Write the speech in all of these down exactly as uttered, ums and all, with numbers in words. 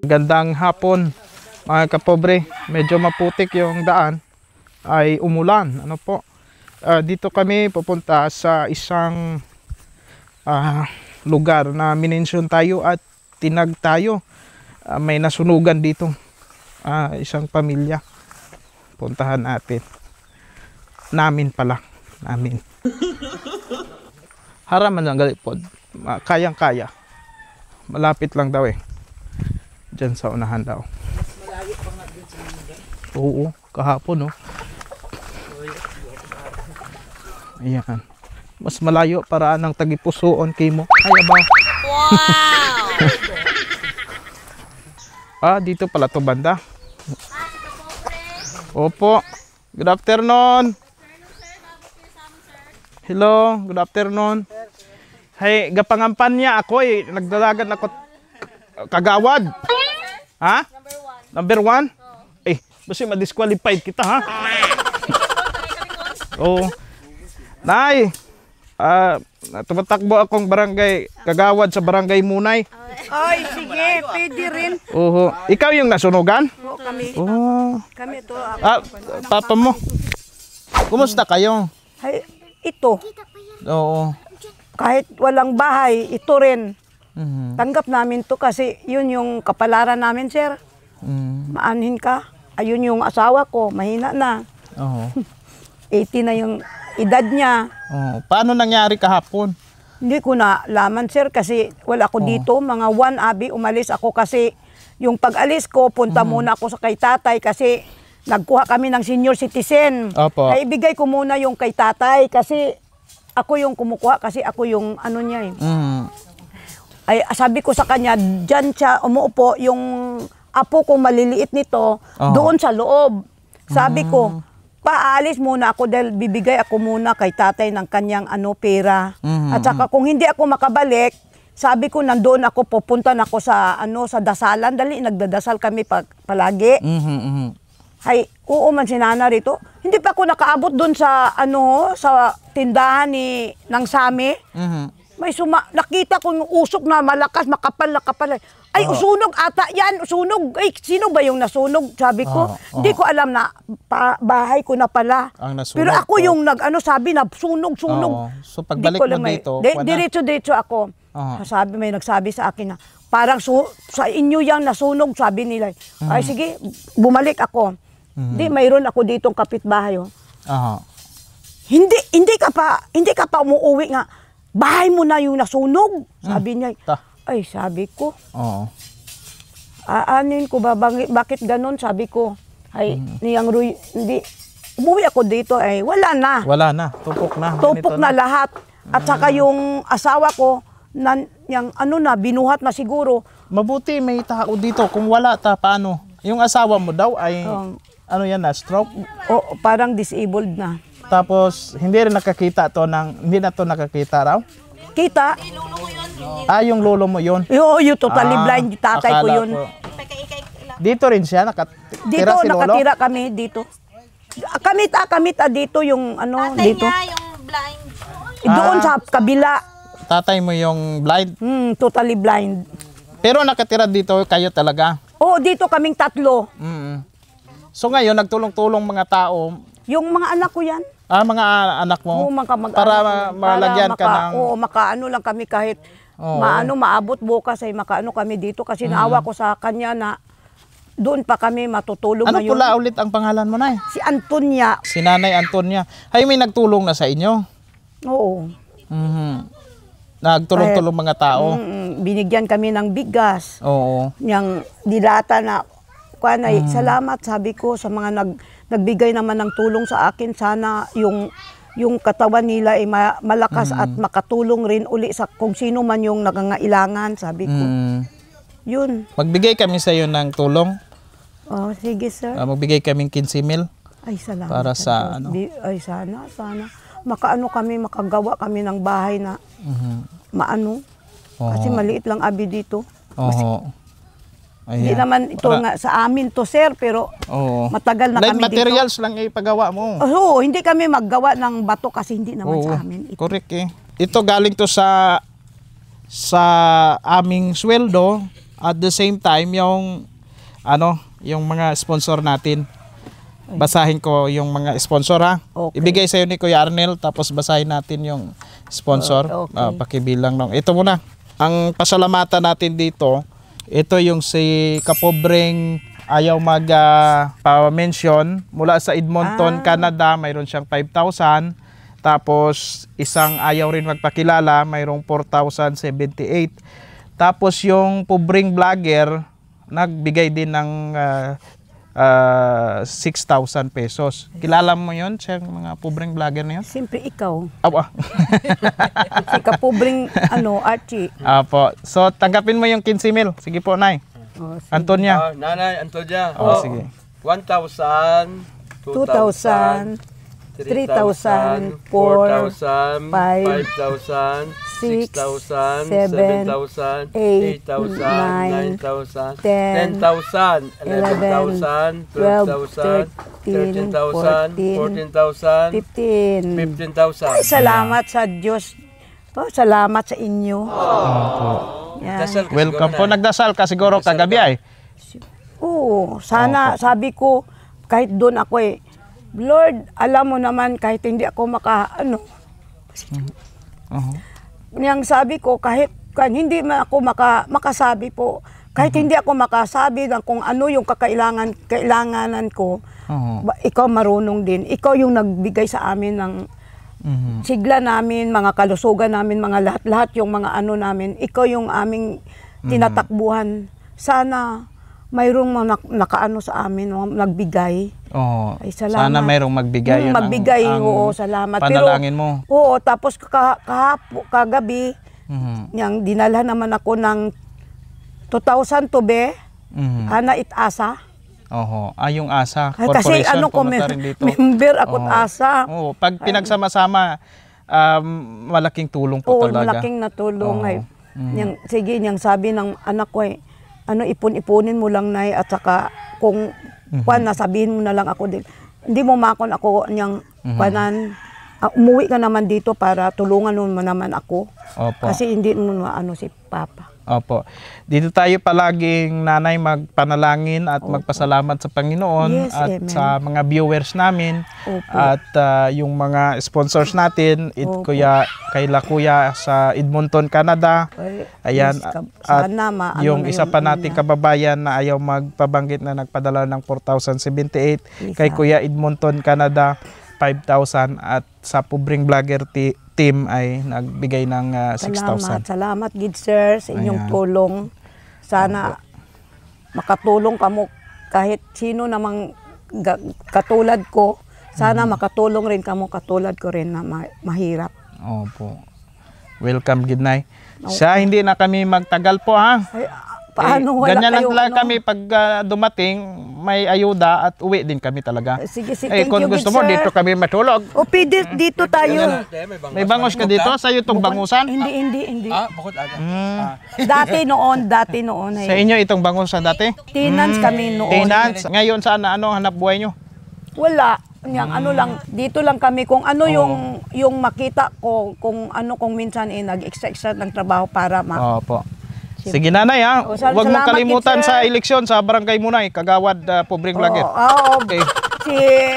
Magandang hapon mga kapobre. Medyo maputik yung daan, ay umulan. Ano po? Uh, dito kami pupunta sa isang uh, lugar na minensyon tayo at tinag tayo. Uh, may nasunugan dito. Uh, isang pamilya. Puntahan natin. Namin pala. Namin. Haraman lang galipod. Uh, kayang-kaya. Malapit lang daw eh. Diyan sa unahan daw. Malayo pa nga dun sa mga. Oo, kahapon no. Ayan. Mas malayo para ng tagipusoon kay mo. Ay, aba. Wow! Ah, dito pala to banda. Opo. Good afternoon. Hello, good afternoon. Hey, gapangampan niya ako eh. Nagdalagan ako kagawad. Ha? Number one. Number one? Oh. Eh, basta ma-disqualified kita ha? Oo. Oh. Nay, uh, tumatakbo akong barangay kagawad sa barangay Munay. Ay, sige, pwede rin. Oo. Ikaw yung nasunugan? Oo, kami. Oo. Kami to. Ako. Ah, papa mo. Kumusta kayo? Ay, ito. Oo. Kahit walang bahay, ito rin. Mhm. Tanggap namin to kasi yun yung kapalaran namin, sir. Mm. Maanhin ka. Ayun yung asawa ko, mahina na. Oo. eighty na yung edad niya. Oo. Paano nangyari kahapon? Hindi ko na laman, sir, kasi wala ako Oo. dito. Mga one abi, umalis ako kasi yung pag-alis ko, punta Mhm. muna ako sa kay tatay kasi nagkuha kami ng senior citizen. Opo. Ay ibigay ko muna yung kay tatay kasi ako yung kumukuha kasi ako yung ano niya eh. Mm. Ay sabi ko sa kanya, dyan siya umuupo, yung apo kong maliliit nito, Oo. doon sa loob. Sabi ko, paalis muna ako dahil bibigay ako muna kay tatay ng kanyang ano pera. Mhm. At saka kung hindi ako makabalik, sabi ko nandoon ako, pupunta na ako sa ano sa dasalan. Dali, nagdadasal kami pag, palagi. Mhm. Mhm. Ay, oo man si Nana rito. Hindi pa ako nakaabot doon sa ano sa tindahan ni ng Sami. Mhm. May suma, nakita ko yung usok na malakas, makapal na kapal. Ay, Oo. usunog ata yan, usunog. Ay, sino ba yung nasunog? Sabi ko, Oo, hindi oo. ko alam na pa, bahay ko na pala. Ang nasunog Pero ako po. yung nag, ano, sabi na sunog, sunog. Oo. So, Hindi pagbalik ko mo alam eh. dito, Di, wala. diretso-diretso ako. Oo. Sabi, may nagsabi sa akin na, parang su, sa inyo yung nasunog, sabi nila. Ay, sige, bumalik ako. Hindi, mayroon ako ditong kapitbahay. Oh. Aha. Hindi, hindi ka pa, hindi ka pa umuuwi nga. Bahay mo na yung nasunog, sabi niya. Ta. Ay, sabi ko, Oo. aanin ko ba, bang- bakit ganon? Sabi ko, ay, niyang Ruy, hindi, umuwi ako dito, ay, wala na. Wala na. Tupok na. Tupok Ganito na lahat. At saka yung asawa ko, nan, yung ano na, binuhat na siguro. Mabuti may tao dito. Kung wala ta, paano? Yung asawa mo daw ay, Um, ano yan na, stroke? O, parang disabled na. Tapos, hindi rin nakakita to ng, hindi na to nakakita raw? Kita, Ah, yung lolo mo yun? yo, yung totally Ah, blind, yung tatay ko akala yun. ko. Dito rin siya, nakatira Dito, si lolo? nakatira kami dito. Kamit ah, kamit ah, dito yung ano, Tatay dito. niya, yung blind. Doon Ah. sa kabila, Tatay mo yung blind. hmm, totally blind. Pero nakatira dito kayo talaga? Oo, dito kaming tatlo. Mm. So ngayon, nagtulong-tulong mga tao, Yung mga anak ko yan. ah, mga anak mo, Oo, mga mag para anak ko ma- yan. malagyan Para ka maka- ng... Oo, makaano lang kami kahit Oo. maano, maabot bukas ay makaano kami dito. Kasi naawa ko sa kanya na doon pa kami matutulog Ano ngayon. pula ulit ang pangalan mo, Nay? Si Antonia. Si Nanay Antonia. Ay, may nagtulong na sa inyo? Oo. Mhm. Nagtulong-tulong mga tao? Mm, binigyan kami ng bigas. Oo. Niyang dilata na kuan ay Mm. salamat sabi ko sa mga nag nagbigay naman ng tulong sa akin, sana yung yung katawan nila ay ma- malakas at makatulong rin uli sa kung sino man yung nangangailangan, sabi ko. Mm. Yun. Magbigay kami sa iyo ng tulong. Oh, sige sir. Ah, magbigay kaming quinze mil. Ay salamat. para Diyos. sa ano? Di, ay sana, sana. Makaano kami, makagawa kami ng bahay na Mhm. maano. Kasi Oo. maliit lang abi dito. Oo. Hindi Ayan. naman ito Para- nga sa amin to sir, pero Oo. matagal na Light kami materials lang ipagawa mo. dito. Oo, hindi kami maggawa ng bato kasi hindi naman Oo. sa amin. Ito. Correct eh. Ito galing to sa sa aming sweldo At the same time, yung ano, yung mga sponsor natin. Basahin ko yung mga sponsor ha. Okay. Ibigay sa ni Kuya Arnel tapos basahin natin yung sponsor. Okay. Ah, pakibilang nung. Ito muna. Ang pasalamatan natin dito, ito yung si Kapobreng ayaw mag ah, pa-mention mula sa Edmonton, Ah. Canada, mayroon siyang five thousand. Tapos isang ayaw rin magpakilala, mayroong four thousand seventy-eight. Tapos yung pobreng vlogger nagbigay din ng ah, ah, six thousand pesos. Kilala mo yun, siyang mga pobreng vlogger na yun? Siyempre ikaw. Awa. Si kapubring ano, Archie. Apo. So, tanggapin mo yung fifteen mil. Sige po, Nay. Oh, si- Antonia. Ah, Nanay Antonia. Oh, sige. one thousand, two thousand, three thousand, four, five, five thousand, six, six thousand, seven, seven thousand, eight, eight thousand, nine, nine thousand, ten, ten thousand, eleven thousand, twelve thousand, thirteen thousand, fourteen thousand, fifteen. fifteen thousand. Ay, salamat sa Diyos. Oh, salamat sa inyo. Opo. Yan. Dasal ka Welcome po. siguro, Nay. Nagdasal ka siguro kagabi ay. Oo, sana sabi ko kahit doon ako eh, Lord, alam mo naman kahit hindi ako maka ano, Uh-huh. yang sabi ko kahit kan hindi man ako maka, makasabi po, kahit hindi ako makasabi ng kung ano yung kakailangan kailanganan ko, Uh-huh. ba- ikaw marunong din. Ikaw yung nagbigay sa amin ng Mhm. sigla namin, mga kalusugan namin, mga lahat-lahat yung mga ano namin. Ikaw yung aming tinatakbuhan. Sana mayroong mga nak- nakaano sa amin, mga nagbigay. Oo. Ay, salamat. Sana mayroong magbigay. Mm, Yun ang- magbigay, ang oo, salamat. Panalangin Pero, mo. Oo, tapos kah- kahapo, kagabi, Mhm. yang dinala naman ako ng two thousand to be, Mhm. ana itasa. Oho. Ah, yung asa. Ay, kasi Corporation, ano ko, pumunta mem- rin dito. member ako Oo. asa. Oo. Pag pinagsama-sama, um, malaking tulong po Oo, talaga. malaking natulong. Oo. Ay, Mm. yang, sige, yang sabi ng anak ko eh, ano, ipon-ipunin mo lang na at saka kung Mhm. kwan, nasabihin mo na lang ako din. Hindi mo makon ako niyang Mhm. kwanan. Ah, umuwi ka naman dito para tulungan mo naman ako. Opo. Kasi hindi mo maano si Papa. Opo. Dito tayo palaging, Nanay, magpanalangin at magpasalamat sa Panginoon Yes, at amen. sa mga viewers namin Opo. at ah, yung mga sponsors natin, it, Opo. kuya, kay La Kuya sa Edmonton, Canada. Ay, Ayan. yes, ka- At sana ma- ano yung na isa pa nating niya. kababayan na ayaw magpabanggit na nagpadala ng four thousand seventy-eight. Isa. Kay Kuya Edmonton, Canada, five thousand. At sa Pobreng Vlogger ti- team ay nagbigay ng ah, six thousand. Salamat, salamat gid sir sa inyong Ayan. tulong. Sana makatulong kamo kahit sino namang ga- katulad ko. Sana Mm-hmm. makatulong rin kamo katulad ko rin na ma- mahirap. Opo. Welcome, Gidnay. Siya, hindi na kami magtagal po ha. Ay, ah, paano Eh, wala ganyan lang kayo, talaga ano? kami pag ah, dumating, may ayuda at uwi din kami talaga. Sige, sige, Eh, thank kung you, gusto good mo, sir. dito kami matulog. O pwede dito tayo. May bangos ka dito? Sa'yo itong bangusan? Hindi, hindi, hindi. Ah, bukod aga. Mm. Dati noon, dati noon. Sa Ay, inyo itong bangusan dati? tenants kami noon. Tenants. Ngayon saan na ano hanap buhay nyo? Wala. Yang ano lang, dito lang kami kung ano Oo. yung yung makita ko, kung ano kung minsan eh nag-extra ng trabaho para ma Opo. Sige, Nanay ha. O, sal- Huwag mong salamat, kalimutan good sa sir. eleksyon sa Barangay Munay, Kagawad, uh, Pobreng Vlogger. Oo, oo. Okay. Si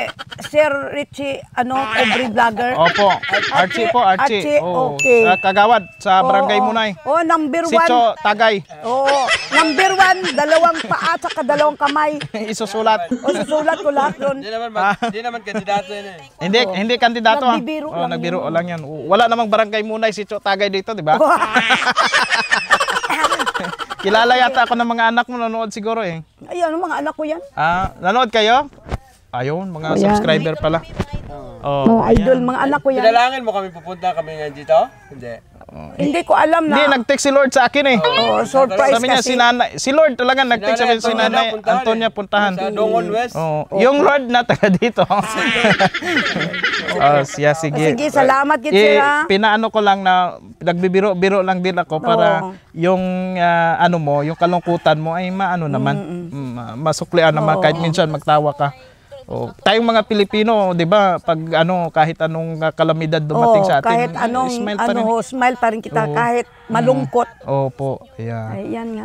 Sir Richie, ano, every vlogger. Opo. Archie po, Archie. Archie, Oo. okay. Sa Kagawad, sa Barangay Oo, Munay. Oh, number Si one. Cho Tagay. Oo, number one, dalawang paa at saka dalawang kamay. Isusulat. O, susulat ko lahat yun. Hindi naman, mag- hindi naman kandidato yun eh. Hindi, hindi kandidato ha. Nagbibiro Oh, lang nagbiro yun. lang yan. Wala namang Barangay Munay si Cho Tagay dito, di ba? Kilala yata ako ng mga anak mo, nanonood siguro eh. Ayun, mga anak ko yan. Ah, nanood kayo? Ayun, mga O, yan. subscriber pala. Oh, Mga idol, mga anak ko yan. Pinalangin mo kami pupunta kami ngayon dito? Hindi. Hindi ko alam Hindi, na. nag-text si Lord sa akin eh. Oh, surprise Sabi niya, kasi. si Nanay, si Lord talaga nag-text sabi si Nanay puntahan Antonia eh. puntahan. Sa Dongon West. Oh, yung Lord na taga dito. Oh, siya sige. Sige, salamat gid Eh, sila. pinaano ko lang na nagbibiro-biro lang din ako para Oo. yung ah, ano mo, yung kalungkutan mo ay maano naman, mm, ma- masuklian naman kahit minsan magtawa ka. Oh, tayong mga Pilipino, 'di ba, pag ano kahit anong ah, kalamidad dumating Oo, sa atin, kahit anong smile pa ano, rin. ho, smile pa rin kita Oo. kahit malungkot. Opo, yeah. Ay, yan nga.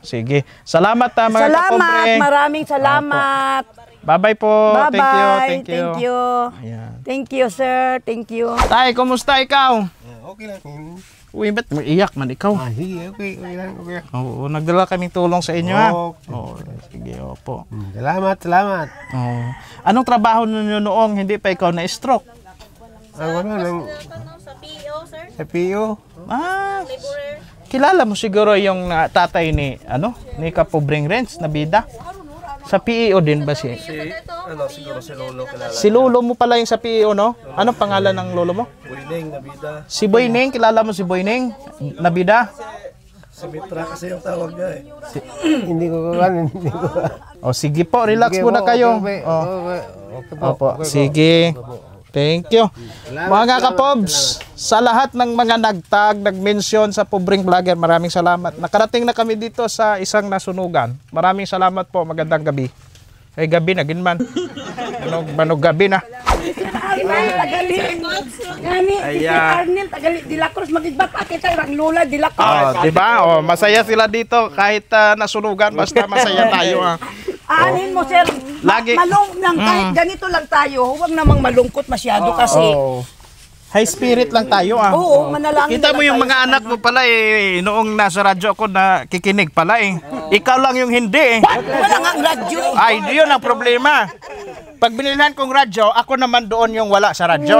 Sige. Salamat ha, mga Salamat, kapobre. maraming salamat. Bye-bye po. Bye-bye. Thank you. Thank you. Thank you. Ayan. Thank you, sir. Thank you. Tay, kumusta ikaw? Okay lang. Uy, ba't iyak man ikaw? Ah, sige, okay, okay lang, okay. Oo, nagdala kaming tulong sa inyo ha. Oo. Oo, sige, opo. Hmm, Salamat, salamat. Oo. Anong trabaho ninyo noong hindi pa ikaw na-stroke? Ang ano, ng, Ano, sa P O, sir? sa P O. Ah, Laborer. kilala mo siguro yung na, tatay ni, ano, ni Kapobring Renz na bida? Sa P E O din ba si? Ano, siguro si Lolo kilala. Si lolo mo pala yung sa P E O, no? Anong pangalan ng lolo mo? Builing, Nabida. Si Boyning, kilala mo si Boyning? Nabida? Si Mitra kasi yung tawag niya eh. Hindi ko kukuhan, hindi ko. O sige po, relax Sige muna po, kayo. Okay, O, okay, okay po. opo, Okay po. sige. Thank you. Mga kapobs, sa lahat ng mga nagtag, nag-mention sa Pobring Vlogger, maraming salamat. Nakarating na kami dito sa isang nasunugan. Maraming salamat po, magandang gabi. Ay, gabi na, ginman. Ano, manog gabi na. Arnel, tagali. Gani, si Arnel, tagali. Dilacruz, magigbapak kita, irang lula, Dilacruz. Oh, di ba? Oh, masaya sila dito kahit ah, nasunugan, basta masaya tayo. Ah. Anin mo, sir. Ma- Lagi- malung lang, kahit ganito lang tayo, huwag namang malungkot masyado kasi. Oh. High spirit lang tayo ah. Oo, manalangin Kita na mo lang yung tayo mga sa anak mo pala eh, noong nasa radyo ako na kikinig pala eh. Ikaw lang yung hindi eh. Wala nga ang radyo. Ay, yun ang problema. Pag binilhan kong radyo, ako naman doon yung wala sa radyo.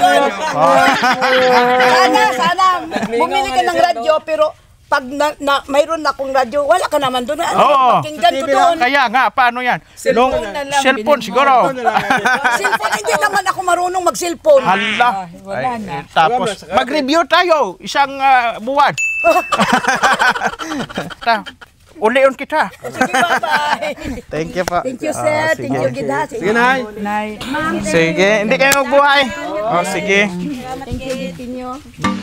Sana, sana, bumili ka ng radyo, pero pag na, na, mayroon na akong radyo, wala ka naman doon. Ano, Oo. pakinggan ko doon. Kaya nga, paano yan? Nung cellphone siguro. Cellphone, hindi naman ako marunong mag-cellphone. Hala. Ay, eh, tapos, mag-review tayo. Isang ah, buwan. Ta, ulion kita. Sige, bye-bye. Thank you pa. Thank you, sir. Ah, Thank you, Gida. Sige, Nay. Nay. Ma'am, Sige, hindi kayo magbuhay. Oh, sige. thank you, continue.